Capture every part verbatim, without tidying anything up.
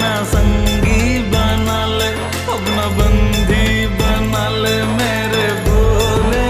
अपना संगी बना ले, अपना बंदी बना ले मेरे भोले।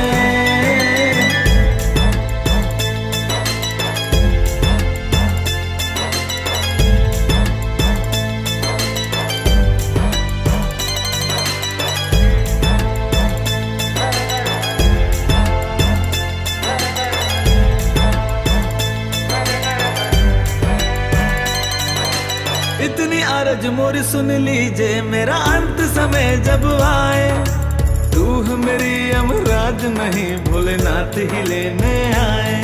इतनी अर्ज मोरी सुन लीजे, मेरा अंत समय जब आए, तू मेरी यमराज नहीं भोलेनाथ ही लेने आए।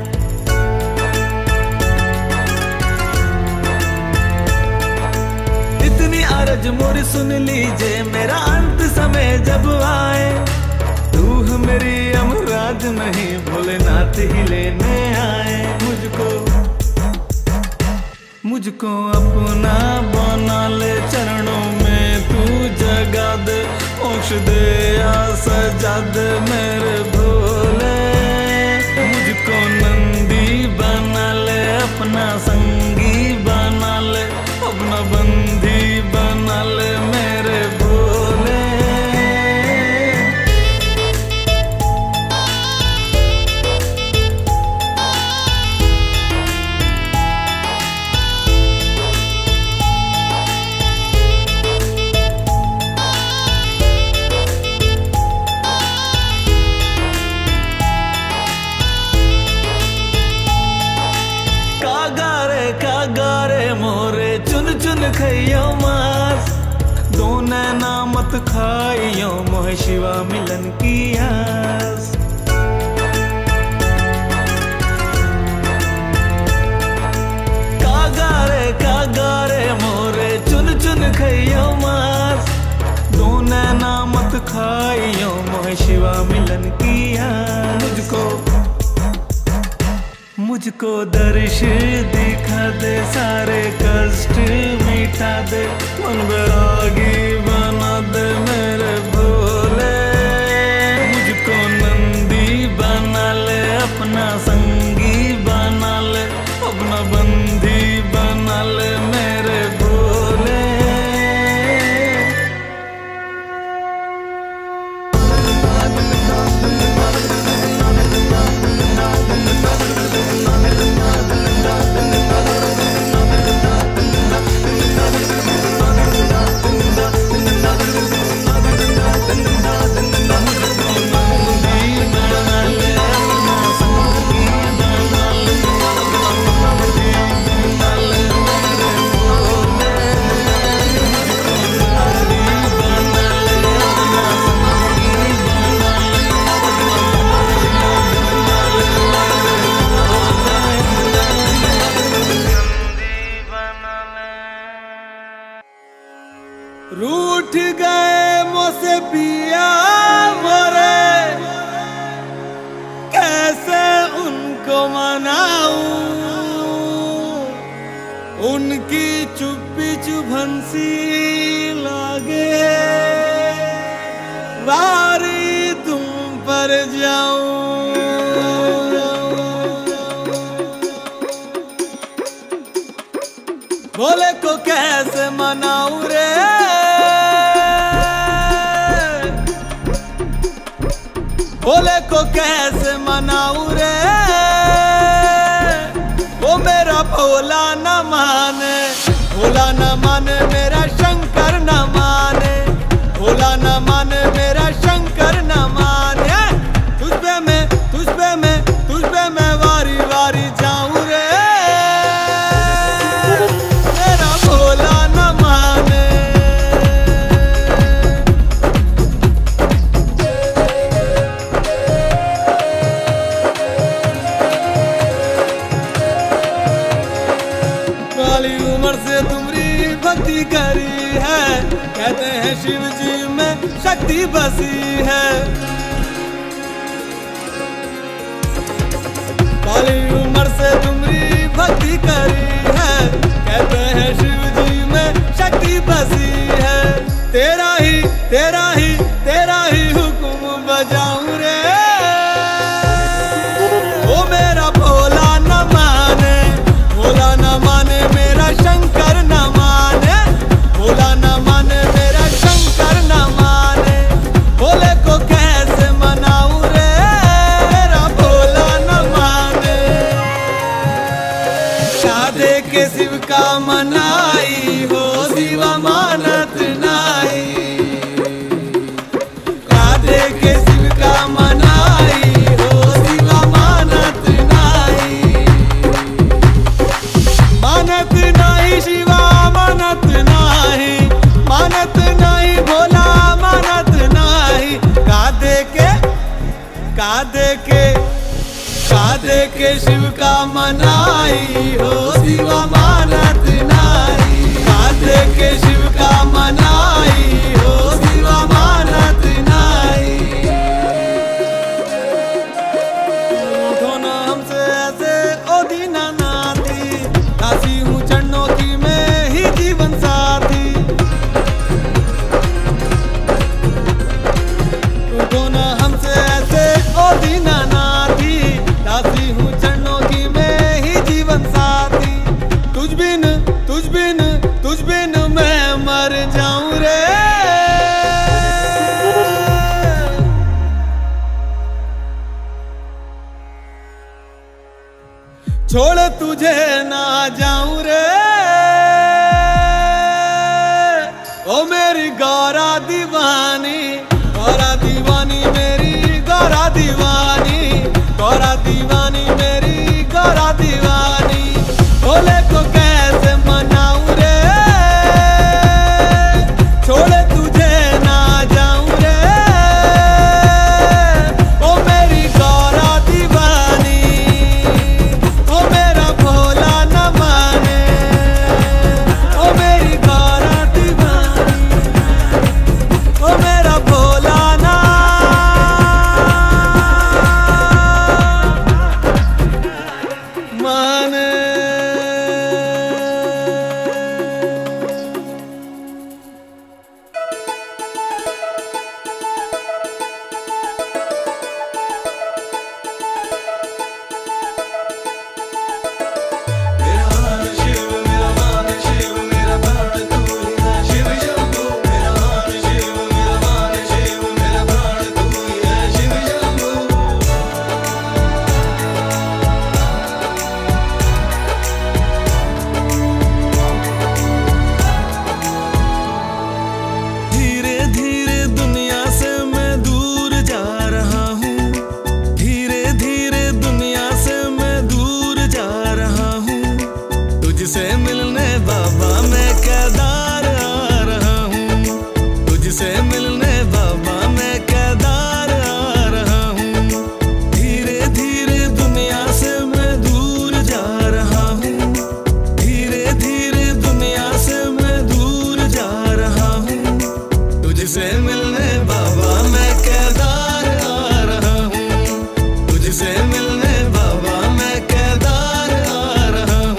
इतनी अर्ज मोरी सुन लीजे, मेरा अंत समय जब आए, तू मेरी यमराज नहीं भोलेनाथ ही लेने आए। मुझको मुझको अपना बना ले, चरणों में तू जगा दे, मोक्ष दे या सजा दे मेरे भोले। मुझको नंदी बना ले, अपना संगी बना ले, अपना बंदी बना ले मेरे भोले। कागारे मोरे चुन चुन खइयो मास, दो नैना मत खाइयो मोह शिवा मिलन की आस। कागारे कागारे मोरे चुन चुन खइयो मास, दो नैना मत खाइयो मोह शिवा मिलन की आस। मुझको मुझको दर्श दिखा दे, सारे कष्ट मिटा दे, मन बैरागी बना दे मेरे भोले। मुझको नंदी बना ले, अपना संगी बना ले, अपना बंदी बना ले मेरे भोले। रूठ गए मुझसे पिया मोरे, कैसे उनको मनाऊं, उनकी चुप्पी चुभनसी लागे, वारी तुम पर जाऊं। भोले को कैसे मनाऊं रे, भोले को कैसे मनाऊं रे, वो मेरा भोला न माने, भोला न माने मेरा शंकर न माने, भोला न माने मेरा शंकर न माने। तुझ पे मैं तुझ पे मैं तुझ पे मैं वारी वारी जाऊं रे, मेरा भोला न माने। काली उम्र से तुम्हारी भक्ति करी है, कहते हैं शिव जी में शक्ति बसी है। काली उम्र से तुम्हारी भक्ति करी है, कहते हैं शिव जी में शक्ति बसी है। तेरा ही तेरा ही तेरा ही हुक्म बजाऊं रे, वो मेरा भोला न माने, भोला न माने मेरा शंकर न माने। के शिव का मनाई हो शिवा मानत नारी। काटे के शिव का मनाई हो शिवा मानत नारी। उठो ना हमसे ऐसे ओ दीना नाती, दासी हूँ चरणों की मैं ही जीवन साथी। उठो ना हमसे ऐसे ओ दीना नाती, दासी हूँ चरणों की मैं ही जीवन साथी। तुझ बिन तुझ बिन तुझ बिन मैं मर जाऊं रे। छोड़ तुझे ना जाऊं रे। ओ मेरी गौरा दीवानी, गौरा दीवानी मेरी गौरा दीवानी, गौरा दीवानी मेरी गौरा दीवानी। भोले को कैसे मनाऊं रे, छोड़े तुझे ना जाऊं रे। ओ मेरी गौरा दीवानी, ओ मेरा भोला न माने। ओ मेरी गौरा दीवानी, ओ मेरा भोला ना माने। तुझसे मिलने बाबा मैं केदार आ रहा हूँ, तुझसे मिलने बाबा मैं केदार आ रहा हूँ। धीरे धीरे दुनिया से मैं दूर जा रहा हूँ, धीरे धीरे दुनिया से मैं दूर जा रहा हूँ। तुझसे मिलने बाबा मैं केदार आ रहा हूँ, तुझसे मिलने बाबा मैं केदार आ रहा हूँ।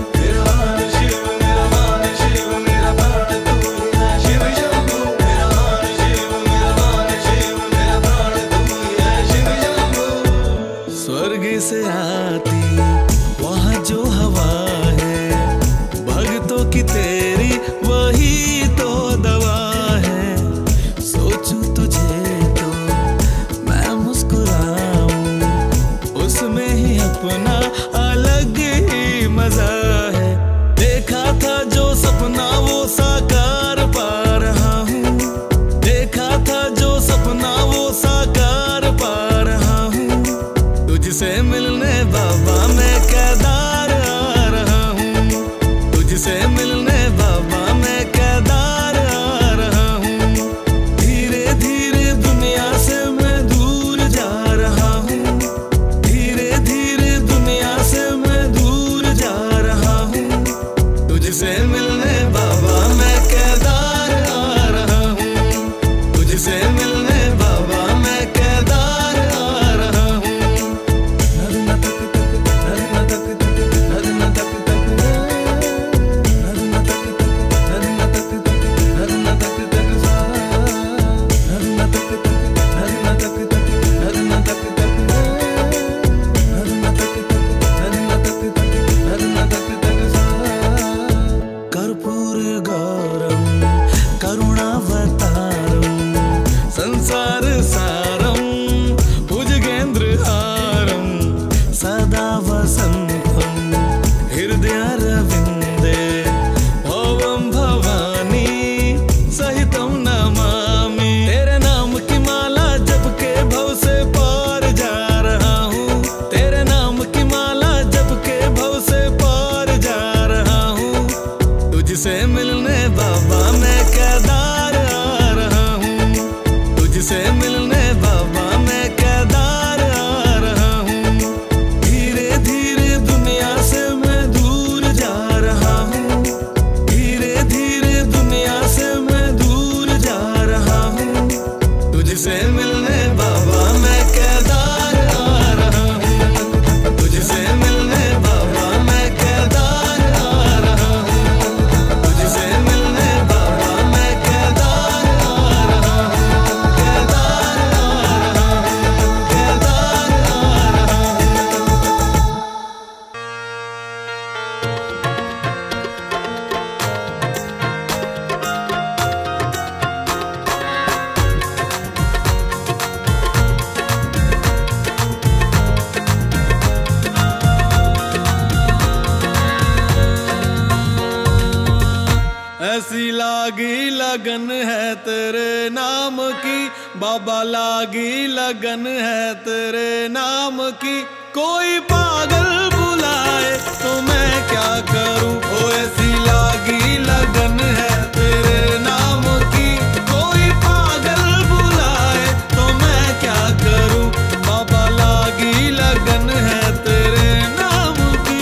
स्वर्ग से आती वहाँ जो हवा है, भक्तों की तेरी वही तो दवा है। सोचूं तुझे तो मैं मुस्कुराऊं, उसमें ही अपना अलग ही मजा है। देखा था जो सपना वो साकार पा रहा हूँ, देखा था जो सपना वो साकार पा रहा हूँ। तुझसे मिलने बाबा मैं केदार आ रहा हूँ, तुझसे मिलने बाबा मैं केदार आ रहा हूँ। धीरे धीरे दुनिया से मैं दूर जा रहा हूँ, धीरे धीरे दुनिया से मैं दूर जा रहा हूँ। तुझसे मिलने बाबा मैं केदार आ रहा हूँ, तुझसे मिलने बाबा मैं केदार आ रहा हूँ। कर्पूर गौरम करुणावतारम संसार सारम भुजगेंद्र हारम सदा वसंतम हृदयारविंदे भवम भवानी सहितम नमामि। तेरे नाम की माला जप के भव से पार जा रहा हूँ, तेरे नाम की माला जप के भव से पार जा रहा हूँ। तुझसे मिलने बाबा मैं केदार आ रहा हूँ, तुझसे मिलने बाबा मैं केदार आ रहा हूँ। धीरे ऐसी लागी लगन है तेरे नाम की, बाबा लागी लगन है तेरे नाम की। कोई पागल बुलाए तो मैं क्या करूं, ओ ऐसी लागी लगन है तेरे नाम की। कोई पागल बुलाए तो मैं क्या करूं, बाबा लागी लगन है तेरे नाम की।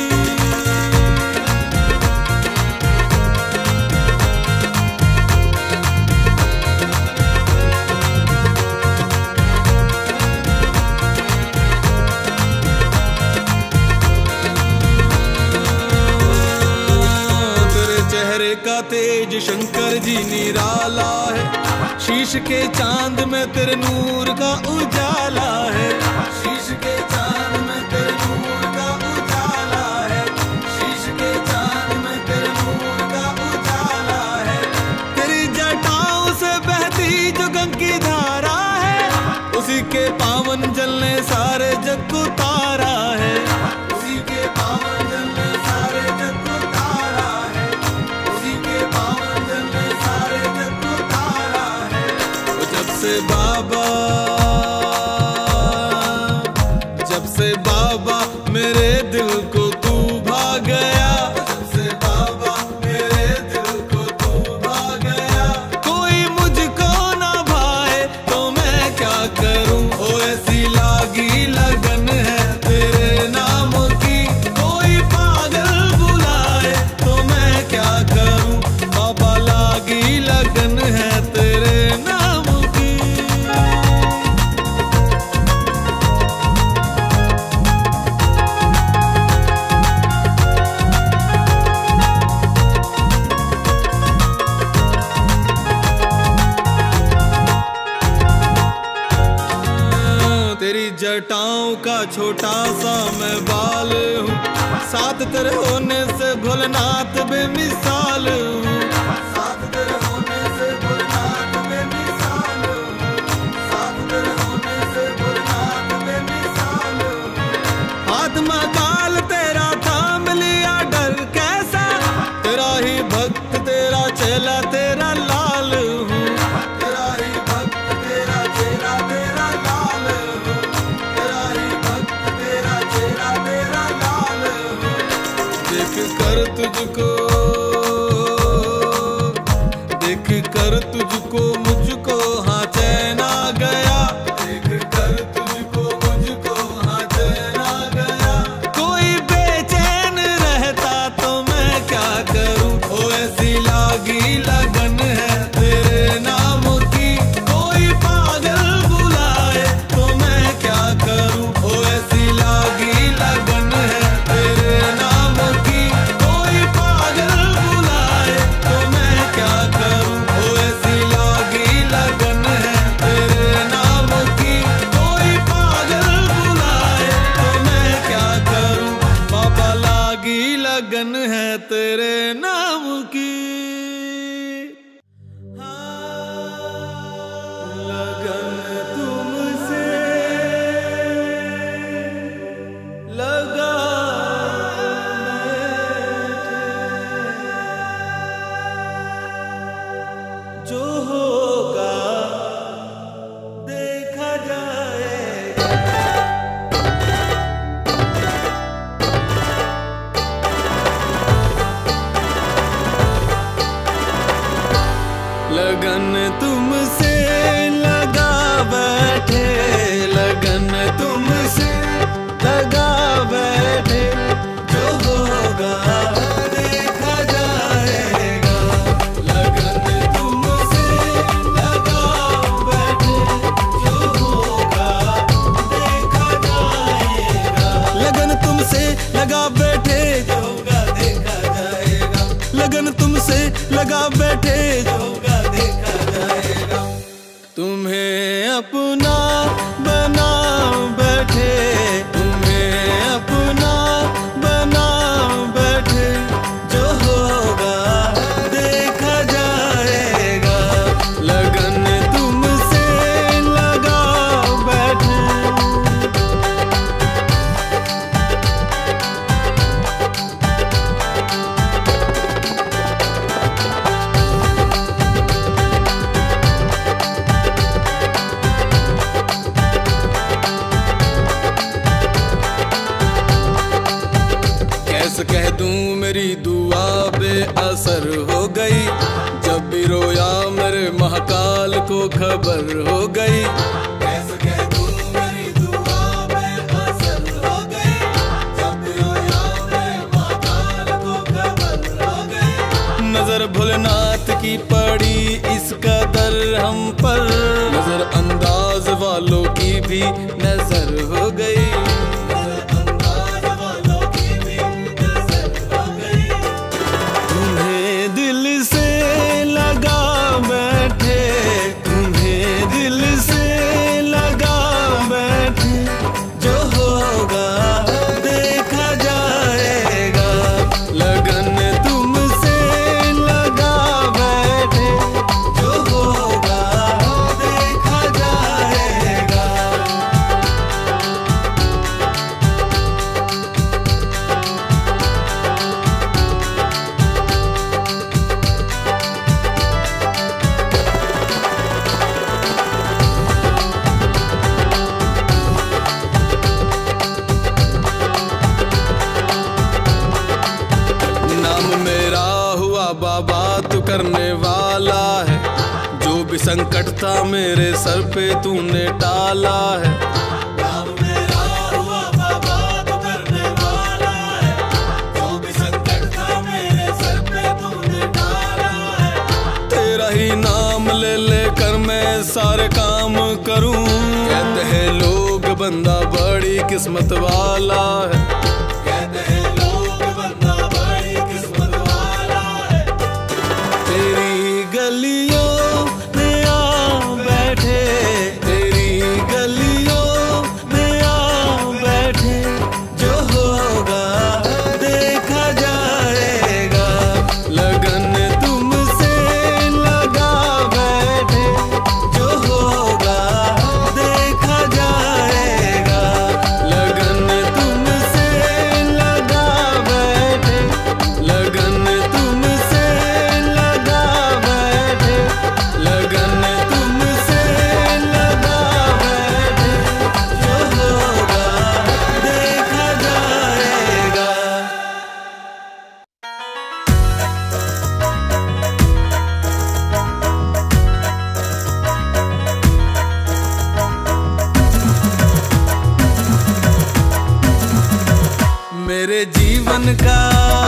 चेहरे का तेज शंकर जी निराला है, शीश के चांद में तेरे नूर का उजाला है। शीश के चांद में तेरे नूर का उजाला है, शीश के चांद में तेरे नूर का उजाला है। तेरी जटाओं से बहती जो गंगी धारा है, उसी के पावन जलने सारे जग को तारा है। उसी के पावन जलने सारे जग को तारा है, उसी के पावन जलने सारे जग को तारा है। जब से बाबा जब से बाबा मेरे दिल को तू भा गया, जब से बाबा मेरे दिल को तू भा गया। कोई मुझको ना भाए तो मैं क्या करूं, ओ ऐसी लागी लगन है तेरे नाम की। कोई पागल बुलाए तो मैं क्या करूं, बाबा लागी लगन है तेरे नाम की। तेरी जटाओं का छोटा सा मैं बाल हूँ, साथ तेरे होने से भोलेनाथ बेमिसाल हूँ। साथ तेरे होने से भोलेनाथ बेमिसाल हूँ, साथ तेरे होने से भोलेनाथ बेमिसाल हूँ। हाथ में काल तेरा थाम लिया डर कैसा, तेरा ही भक्त तेरा चेला तेरा लाल हूँ। तेरा ही भक्त तेरा चेला तेरा लाल हूँ, तेरा ही भक्त तेरा चेला तेरा लाल हूँ। देख कर तुझको देख कर तुझको मुझको हाँ चैन आ गया, देख कर तुझको मुझको हाँ चैन आ गया। कोई बेचैन रहता तो मैं क्या करूं, ओ ऐसी लागी लगन है तेरे नाम की। कोई पागल बुलाए तो मैं क्या करूं, ओ ऐसी लागी लगन है तेरे नाम की। कोई पागल बुलाए तो मैं क्या करूं, ओ ऐसी लागी लगन है तेरे नाम की। कोई पागल बुलाए तो मैं क्या करूं, बाबा लागी लगन है तेरे नाम की। लगन तुमसे लगा जो होगा देखा जाएगा। लगन तुमसे लगा बैठे, लगन तुमसे लगा बैठे, जो होगा देखा जाएगा। लगन तुमसे लगा बैठे, जो होगा देखा जाएगा। लगन तुमसे लगा बैठे, जो होगा देखा जाएगा। लगन तुमसे लगा बैठे, जो होगा देखा जाएगा। तुम्हें अपना बना बैठे, तुम्हें अपना बना बैठे, जो होगा देखा जाएगा। लगन तुमसे लगा बैठे। जब भी रोया मेरे महाकाल को खबर हो गई। कैसे कह दूं मेरी दुआ में असर हो गई। जब भी रोया मेरे महाकाल को खबर हो गई। नजर भोलेनाथ की पड़ी इस कदर हम पर, नजर अंदाज वालों की भी नजर हो गई। बाबा तू करने वाला है, जो भी संकट था मेरे सर पे तूने टाला है। नाम मेरा हुआ बाबा तू करने वाला है, जो भी संकट था मेरे सर पे तूने टाला है। तेरा ही नाम ले ले कर मैं सारे काम करूं, कहते हैं लोग बंदा बड़ी किस्मत वाला है। कहते हैं लोग बंदा बड़ी किस्मत वाला है। तेरी गलियों में आ बैठे, तेरी गलियों में आ बैठे, जो होगा देखा जाएगा। लगन तुमसे लगा बैठे, जो होगा देखा जाएगा। लगन तुमसे लगा बैठे, लगन तुमसे लगा बैठे, लगन तुमसे लगा बैठे, जो होगा देखा जाएगा। मेरे जीवन का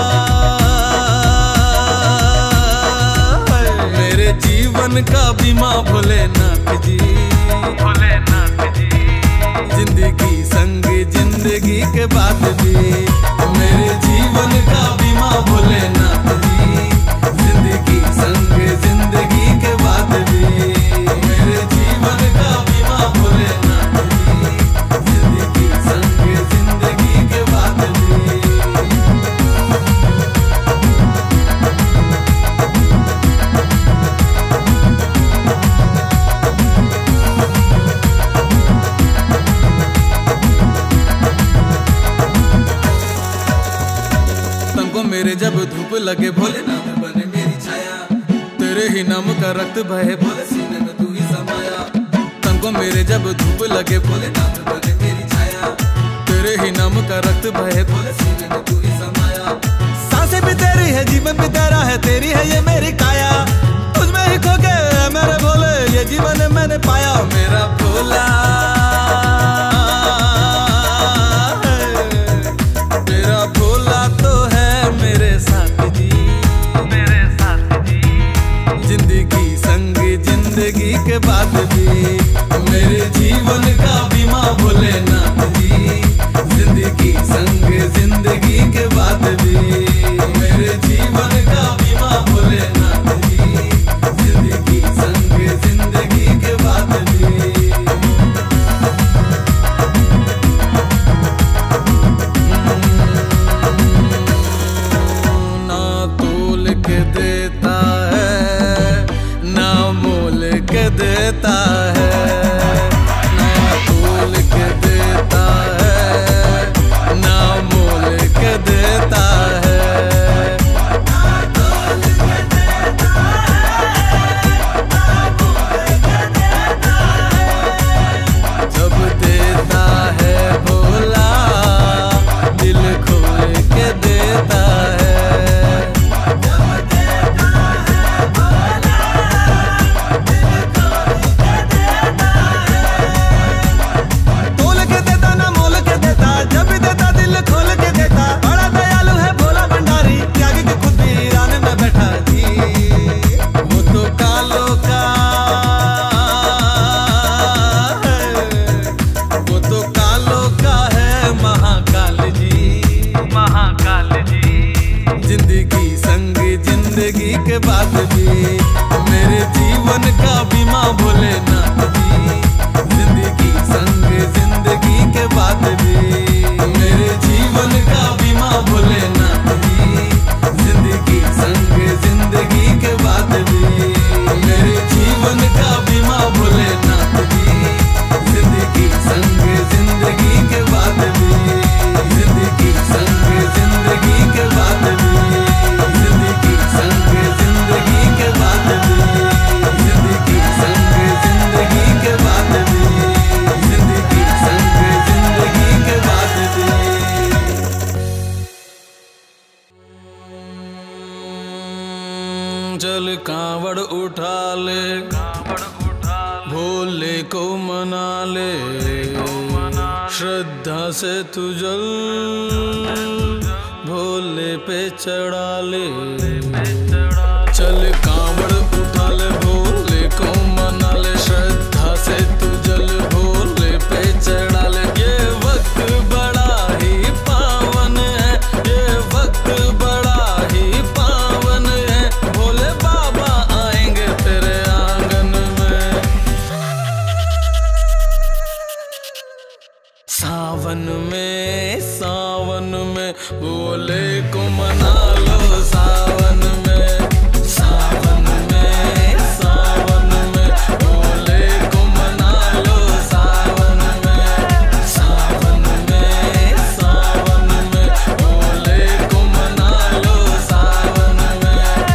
मेरे जीवन का बीमा भोलेनाथ जी, भोलेनाथ जी। जिंदगी संग जिंदगी के बाद भी, मेरे जीवन का बीमा भोलेनाथ जी। जिंदगी संग जिंदगी के बाद भी, मेरे जीवन का बीमा भोलेनाथ जी। जिंदगी संग जिंदगी के बाद भी। तनको मेरे जब धूप लगे भोलेनाथ बने मेरी छाया, तेरे ही नाम का रक्त बहे भोले सीने में तू ही समाया। तनको मेरे जब धूप लगे भोलेनाथ बने मेरी छाया, तेरे ही नाम का रक्त बहे भोले सीने में तू ही समाया। सांसें भी तेरी है, जीवन भी तेरा है, तेरी है ये मेरी काया। तुझमें ही खो के मेरे भोले ये जीवन मैंने पाया। मेरा भोला मेरा भोला तो है मेरे साथ जी, मेरे साथ जी। जिंदगी संग जिंदगी के बाद भी, मेरे जीवन का बीमा भोलेनाथ जी। जिंदगी संग जिंदगी के बाद भी, मेरे जीवन का बीमा भोलेनाथ जी। जिंदगी संग जिंदगी के बाद भी। ना तोल के देता है, ना मोल के देता है, ना तोल के देता है, ना मोल के देता है। जब देता है भोला, दिल खोल के देता है। जब देता है कांवड़ उठा ले, कांवड़ उठा ले, भोले को मना ले, श्रद्धा से तू जल भोले पे चढ़ा ले। चल कांवड़ उठा ले, भोले को मना ले, श्रद्धा से तू जल भोले पे चढ़ा ले। ये वक्त बड़ा ही पावन है, ये वक्त बड़ा ही पावन है, भोले बाबा आएंगे तेरे आंगन में। सावन में सावन में भोले को मना लो, सावन में सावन में सावन में भोले को मना लो, सावन में सावन में सावन में भोले को मना लो, सावन में।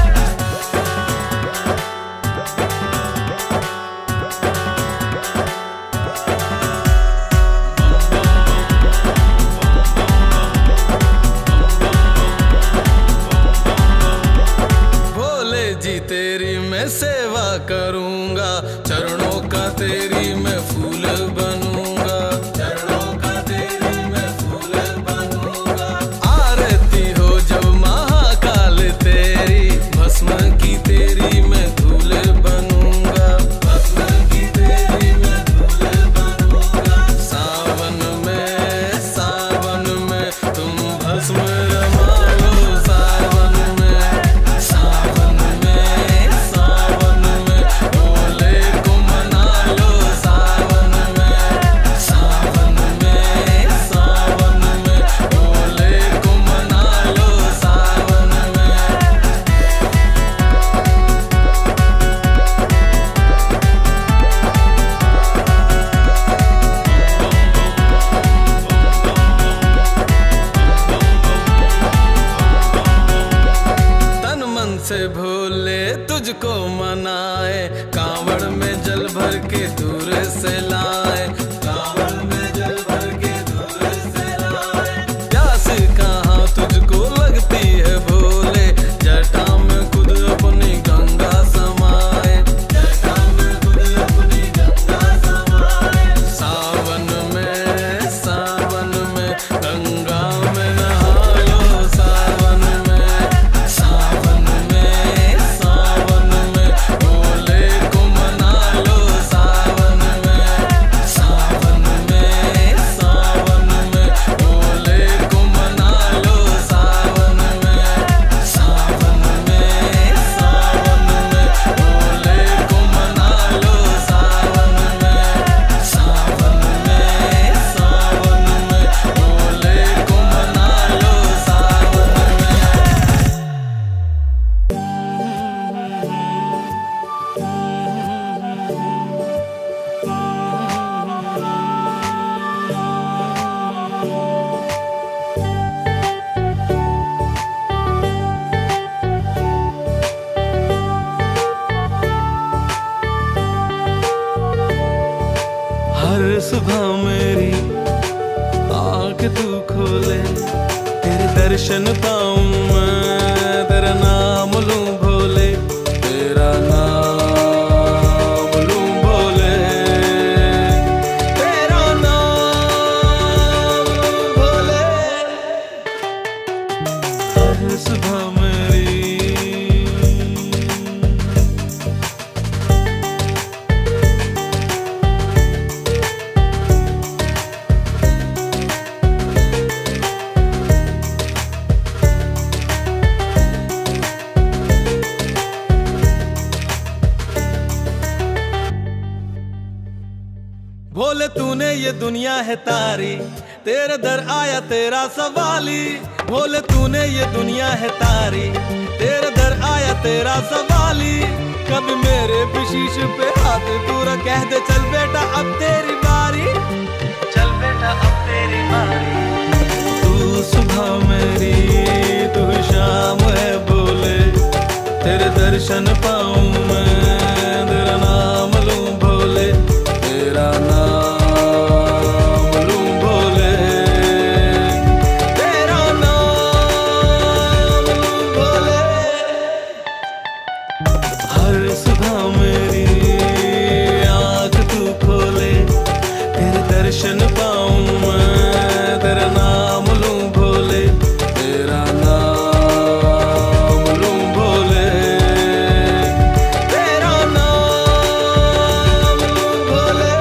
जी तेरी मैं सेवा करूंगा, चरणों का तेरी मैं फूल बनूंगा, चरणों का तेरी मैं फूल बनूंगा। आरती हो जब महाकाल तेरी, भस्म की तेरी मैं धूल बनूंगा, भस्म की तेरी मैं धूल बनूंगा। सावन में सावन में तुम भस्म रमा लो, सावन में सावन में सावन में भोले को मना लो, सावन में सावन में सावन में भोले को मना लो, सावन में। तन मन से भोले तुझको मनाए, कांवड़ में जल भर के दूर से लाए, कांवड़ में जल भर के दूर से लाए। प्यास कहाँ तुझको लगती है भोले, जटा में खुद अपनी गंगा समाए, जटा में खुद अपनी गंगा समाए। सावन में सावन में गंगा में नहा लो, सावन में सावन में सावन में भोले को मना लो, सावन में सावन में सावन में भोले को मना लो, सावन में सावन में सावन में भोले को मना लो, सावन में सावन में सावन में भोले को मना लो, सावन में। हर सुबह मेरी आँख तू खोले, तेरे दर्शन पाऊं मैं, तेरा नाम लूं भोले, तेरा नाम लूं भोले, तेरा नाम लूं भोले। हर सुबह मेरी भोले तूने ये दुनिया है तारी, तेरे दर आया तेरा सवाली। भोले तूने ये दुनिया है तारी, तेरे दर आया तेरा सवाली। कभी मेरे भी शीश पे हाथ तू रख, कह दे चल बेटा अब तेरी बारी, चल बेटा अब तेरी बारी। तू सुबह मेरी तू शाम है भोले, तेरे दर्शन पाऊं मैं, तेरा नाम लूं भोले, तेरा नाम लूं भोले, तेरा नाम लूं भोले। हर हर सुबह मेरी आँख तू खोले, तेरे दर्शन पाऊं मैं, तेरा नाम लूं भोले, तेरा नाम लूं भोले, तेरा नाम लूं भोले।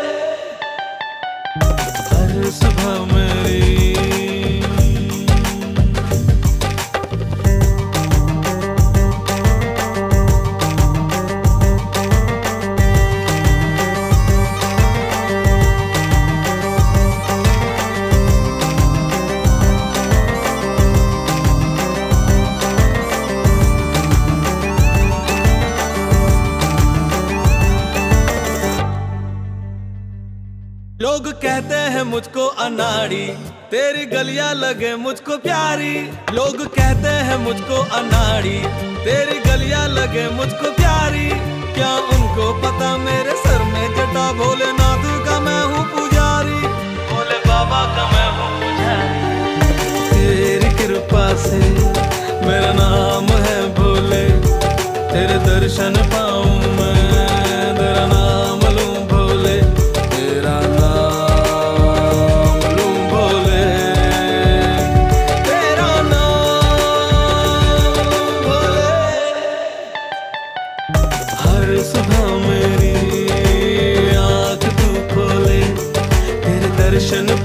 हर सुबह मेरी लोग कहते हैं मुझको अनाड़ी, तेरी गलियां लगे मुझको प्यारी। लोग कहते हैं मुझको अनाड़ी, तेरी गलियां लगे मुझको प्यारी। क्या उनको पता मेरे सर में जटा भोलेनाथ का मैं हूँ पुजारी, भोले बाबा का मैं हूँ पुजारी। तेरी कृपा से मेरा नाम है भोले, तेरे दर्शन पाऊं मैं, तेरा नाम लूं भोले, तेरा नाम लूं भोले, तेरा नाम लूं भोले। हर सुबह मेरी आँख तू खोले, तेरे दर्शन